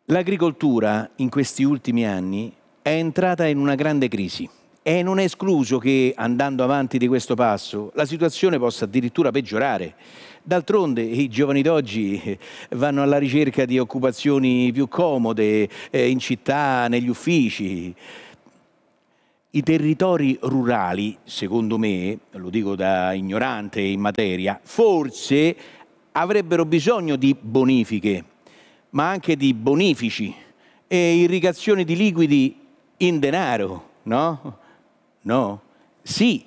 L'agricoltura in questi ultimi anni è entrata in una grande crisi e non è escluso che, andando avanti di questo passo, la situazione possa addirittura peggiorare. D'altronde i giovani d'oggi vanno alla ricerca di occupazioni più comode, in città, negli uffici. I territori rurali, secondo me, lo dico da ignorante in materia, forse avrebbero bisogno di bonifiche, ma anche di bonifici e irrigazioni di liquidi in denaro, no? No? Sì,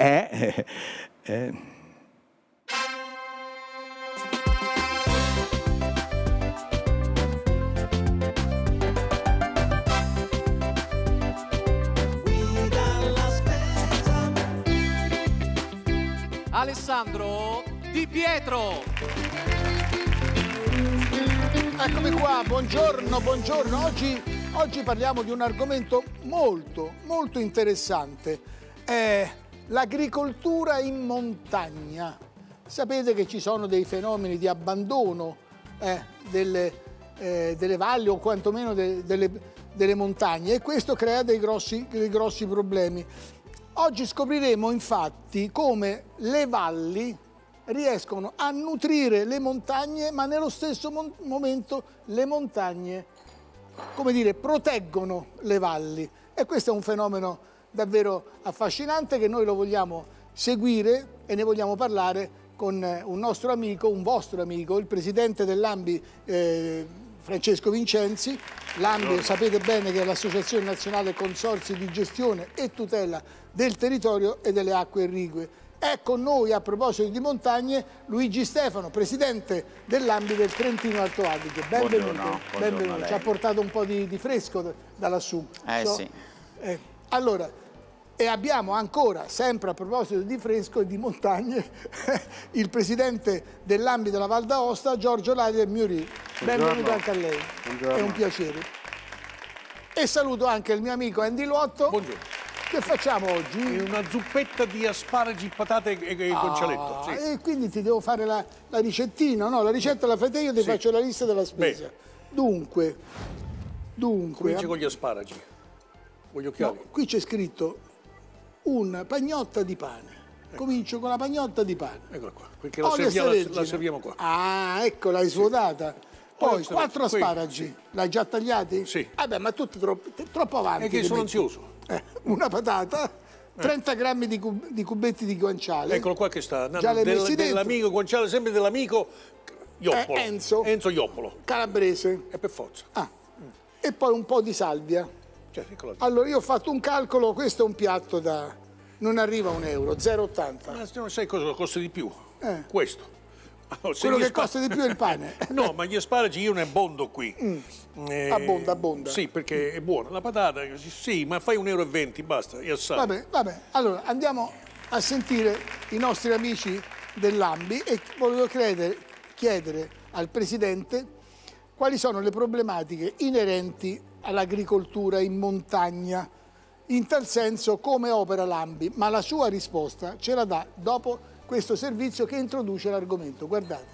Alessandro Di Pietro. Eccomi qua, buongiorno, buongiorno. Oggi parliamo di un argomento molto interessante. È l'agricoltura in montagna. Sapete che ci sono dei fenomeni di abbandono delle valli o quantomeno delle montagne e questo crea dei grossi problemi. Oggi scopriremo infatti come le valli riescono a nutrire le montagne, ma nello stesso momento le montagne, come dire, proteggono le valli. E questo è un fenomeno davvero affascinante che noi lo vogliamo seguire e ne vogliamo parlare con un nostro amico, un vostro amico, il presidente dell'ANBI, Francesco Vincenzi. L'ANBI sapete bene che è l'Associazione Nazionale Consorzi di Gestione e Tutela del Territorio e delle Acque Irrigue. È con noi, a proposito di montagne, Luigi Stefano, presidente dell'ANBI del Trentino Alto Adige. Benvenuto. Benvenuto. Ci ha portato un po' di fresco da lassù. Sì. Allora, e abbiamo ancora, sempre a proposito di fresco e di montagne, il presidente dell'ANBI della Val d'Aosta, Giorgio Laider Miuri. Benvenuto anche a lei. Buongiorno. È un piacere. E saluto anche il mio amico Andy Luotto. Buongiorno. Che facciamo oggi? Una zuppetta di asparagi, patate e guancialetto. Sì. E quindi ti devo fare la ricettina, no? La ricetta la fai te, io ti faccio la lista della spesa. Dunque. Cominci con gli asparagi. Con gli occhiali. No, qui c'è scritto una pagnotta di pane. Ecco. Comincio con la pagnotta di pane. Eccola qua, perché la serviamo qua. Ah, ecco, l'hai svuotata. Poi 4 asparagi. Sì. L'hai già tagliati? Sì. Vabbè, ma tutti troppo avanti. È che sono ansioso. Una patata, 30 grammi di cubetti di guanciale. Eccolo qua che sta. Già l'hai messi dentro? Dell'amico guanciale, sempre dell'amico Ioppolo. Enzo Ioppolo. Calabrese. E per forza. E poi un po' di salvia. Allora, io ho fatto un calcolo, questo è un piatto da... non arriva a €1, 0,80. Ma non sai cosa costa di più? Questo. Allora, quello che costa di più è il pane. No, ma gli asparagi io ne abbondo qui. Abbonda. Sì, perché è buono. La patata, sì, ma fai €1,20, basta, io assai. Vabbè. Allora, andiamo a sentire i nostri amici dell'ANBI e volevo chiedere al Presidente quali sono le problematiche inerenti all'agricoltura in montagna. In tal senso, come opera l'ANBI? Ma la sua risposta ce la dà dopo questo servizio che introduce l'argomento. Guardate.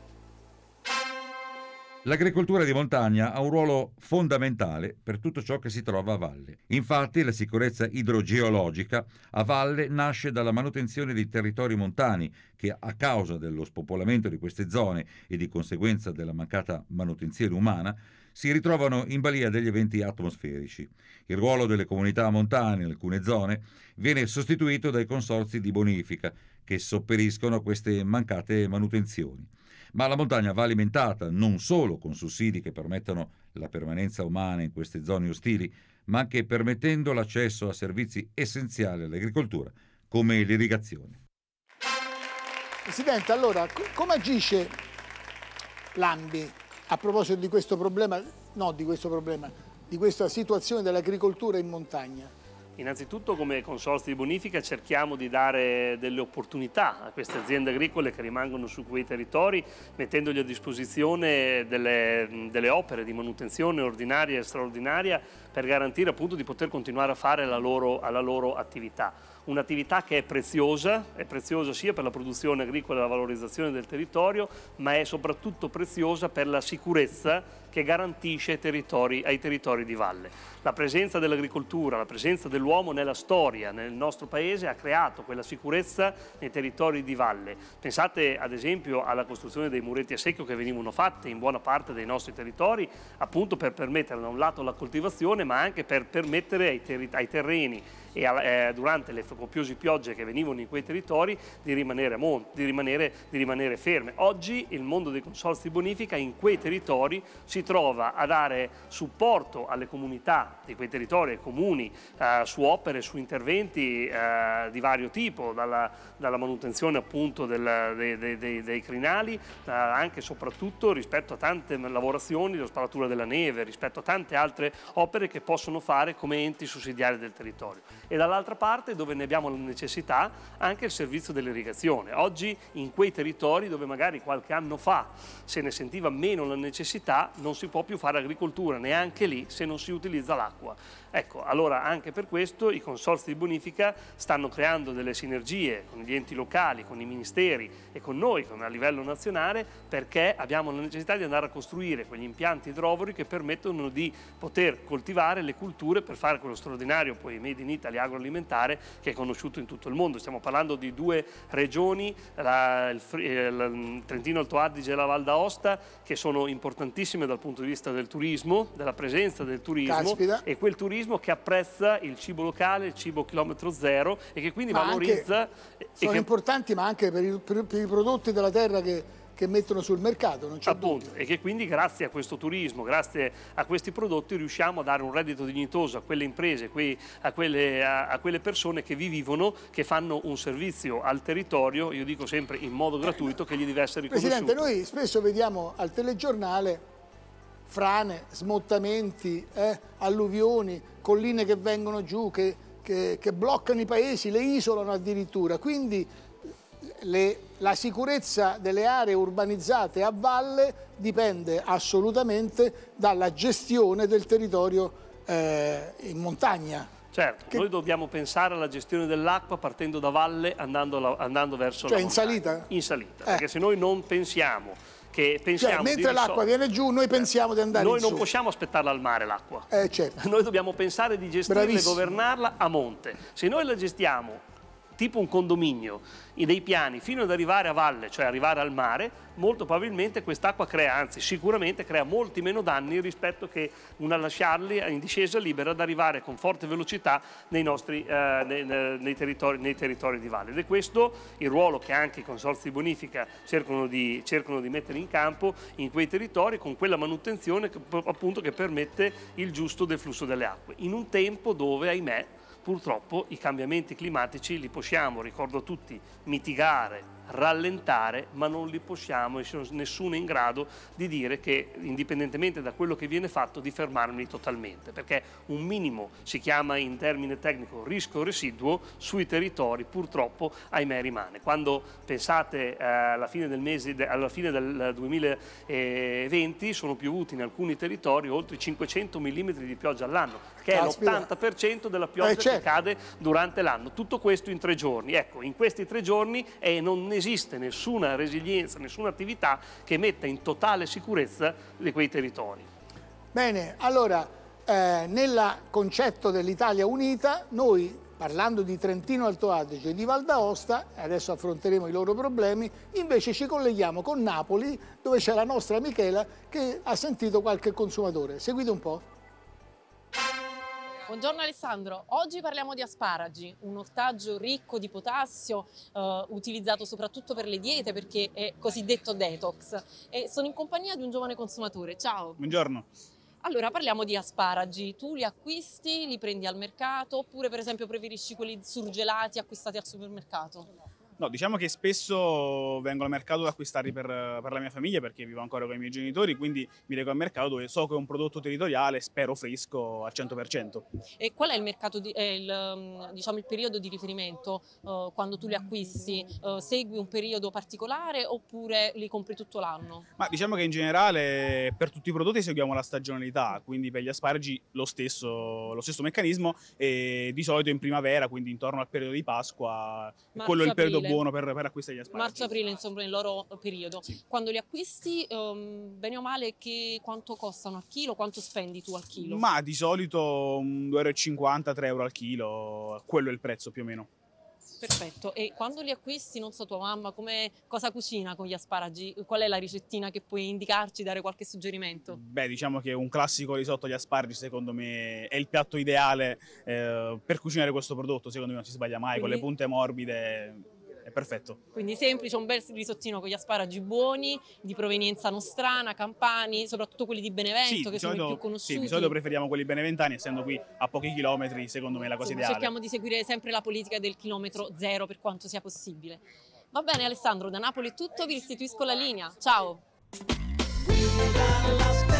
L'agricoltura di montagna ha un ruolo fondamentale per tutto ciò che si trova a valle. Infatti, la sicurezza idrogeologica a valle nasce dalla manutenzione dei territori montani che, a causa dello spopolamento di queste zone e di conseguenza della mancata manutenzione umana, si ritrovano in balia degli eventi atmosferici. Il ruolo delle comunità montane in alcune zone viene sostituito dai consorzi di bonifica che sopperiscono a queste mancate manutenzioni. Ma la montagna va alimentata non solo con sussidi che permettano la permanenza umana in queste zone ostili, ma anche permettendo l'accesso a servizi essenziali all'agricoltura, come l'irrigazione. Presidente, allora, come agisce l'ANBI a proposito di questo problema, di questa situazione dell'agricoltura in montagna? Innanzitutto, come consorzio di bonifica cerchiamo di dare delle opportunità a queste aziende agricole che rimangono su quei territori, mettendogli a disposizione delle opere di manutenzione ordinaria e straordinaria per garantire appunto di poter continuare a fare la loro attività. un'attività che è preziosa sia per la produzione agricola e la valorizzazione del territorio, ma è soprattutto preziosa per la sicurezza che garantisce ai territori di valle. La presenza dell'agricoltura, la presenza dell'uomo nella storia, nel nostro paese, ha creato quella sicurezza nei territori di valle. Pensate ad esempio alla costruzione dei muretti a secchio che venivano fatte in buona parte dei nostri territori, appunto per permettere da un lato la coltivazione, ma anche per permettere ai terreni e durante le copiose piogge che venivano in quei territori di rimanere ferme. Oggi il mondo dei consorzi di bonifica in quei territori si trova a dare supporto alle comunità di quei territori, ai comuni, su opere, su interventi di vario tipo, dalla manutenzione appunto dei crinali, anche e soprattutto rispetto a tante lavorazioni, la spalatura della neve, rispetto a tante altre opere che possono fare come enti sussidiari del territorio. E dall'altra parte, dove ne abbiamo la necessità, anche il servizio dell'irrigazione. Oggi in quei territori dove magari qualche anno fa se ne sentiva meno la necessità, non si può più fare agricoltura neanche lì se non si utilizza l'acqua. Ecco, allora anche per questo i consorzi di bonifica stanno creando delle sinergie con gli enti locali, con i ministeri e con noi a livello nazionale, perché abbiamo la necessità di andare a costruire quegli impianti idrovori che permettono di poter coltivare le culture per fare quello straordinario poi Made in Italy agroalimentare che è conosciuto in tutto il mondo. Stiamo parlando di 2 regioni, il Trentino Alto Adige e la Val d'Aosta, che sono importantissime dal punto di vista del turismo, della presenza del turismo. Caspita. E quel turismo che apprezza il cibo locale, il cibo chilometro zero e che quindi valorizza. Sono importanti ma anche per i prodotti della terra che mettono sul mercato, non c'è dubbio. E che quindi grazie a questo turismo, grazie a questi prodotti riusciamo a dare un reddito dignitoso a quelle imprese, a quelle persone che vi vivono, che fanno un servizio al territorio, io dico sempre in modo gratuito, che gli deve essere riconosciuto. Presidente, noi spesso vediamo al telegiornale frane, smottamenti, alluvioni, colline che vengono giù, che bloccano i paesi, le isolano addirittura, quindi la sicurezza delle aree urbanizzate a valle dipende assolutamente dalla gestione del territorio in montagna. Certo, noi dobbiamo pensare alla gestione dell'acqua partendo da valle, andando verso la montagna. In salita? In salita, perché se noi non pensiamo mentre l'acqua viene giù, noi pensiamo di andare in su. Noi non possiamo aspettarla al mare l'acqua. Certo. Noi dobbiamo pensare di gestirla e governarla a monte. Se noi la gestiamo tipo un condominio, dei piani fino ad arrivare a valle, cioè arrivare al mare, molto probabilmente quest'acqua crea, anzi sicuramente crea molti meno danni rispetto che una lasciarli in discesa libera ad arrivare con forte velocità nei territori di valle. Ed è questo il ruolo che anche i consorzi di bonifica cercano di mettere in campo in quei territori, con quella manutenzione appunto che permette il giusto deflusso delle acque, in un tempo dove, ahimè, purtroppo i cambiamenti climatici li possiamo, ricordo a tutti, mitigare, rallentare, ma non li possiamo e nessuno è in grado di dire che, indipendentemente da quello che viene fatto, di fermarli totalmente, perché un minimo, si chiama in termine tecnico rischio residuo, sui territori purtroppo ahimè rimane. Quando pensate alla fine del 2020 sono piovuti in alcuni territori oltre 500 mm di pioggia all'anno, che è l'80% della pioggia che cade durante l'anno. Tutto questo in 3 giorni. Ecco, in questi 3 giorni non esiste nessuna resilienza, nessuna attività che metta in totale sicurezza di quei territori. Bene, allora nel concetto dell'Italia unita, noi parlando di Trentino Alto Adige e di Val d'Aosta, adesso affronteremo i loro problemi, invece ci colleghiamo con Napoli, dove c'è la nostra Michela che ha sentito qualche consumatore. Seguite un po'. Buongiorno Alessandro, oggi parliamo di asparagi, un ortaggio ricco di potassio, utilizzato soprattutto per le diete perché è cosiddetto detox, e sono in compagnia di un giovane consumatore. Ciao! Buongiorno! Allora, parliamo di asparagi. Tu li acquisti, li prendi al mercato oppure per esempio preferisci quelli surgelati acquistati al supermercato? No, diciamo che spesso vengo al mercato ad acquistarli per la mia famiglia, perché vivo ancora con i miei genitori, quindi mi reco al mercato dove so che è un prodotto territoriale, spero fresco al 100%. E qual è il mercato diciamo il periodo di riferimento quando tu li acquisti? Segui un periodo particolare oppure li compri tutto l'anno? Ma diciamo che in generale per tutti i prodotti seguiamo la stagionalità, quindi per gli asparagi lo stesso meccanismo, e di solito in primavera, quindi intorno al periodo di Pasqua, quello è il periodo buono per acquistare gli asparagi. Marzo-aprile, insomma, nel loro periodo. Sì. Quando li acquisti, bene o male, quanto costano al chilo? Quanto spendi tu al chilo? Ma di solito 2,50 €, 3 € al chilo, quello è il prezzo più o meno. Perfetto. E quando li acquisti, non so, tua mamma cosa cucina con gli asparagi? Qual è la ricettina che puoi indicarci, dare qualche suggerimento? Beh, diciamo che un classico risotto agli asparagi secondo me è il piatto ideale per cucinare questo prodotto, secondo me non si sbaglia mai, Quindi, con le punte morbide è perfetto. Quindi semplice, un bel risottino con gli asparagi buoni, di provenienza nostrana, campani, soprattutto quelli di Benevento, che sono i più conosciuti. Sì, di solito preferiamo quelli beneventani, essendo qui a pochi chilometri, secondo me è la cosa ideale. Cerchiamo di seguire sempre la politica del chilometro zero per quanto sia possibile. Va bene Alessandro, da Napoli è tutto, vi restituisco la linea. Ciao!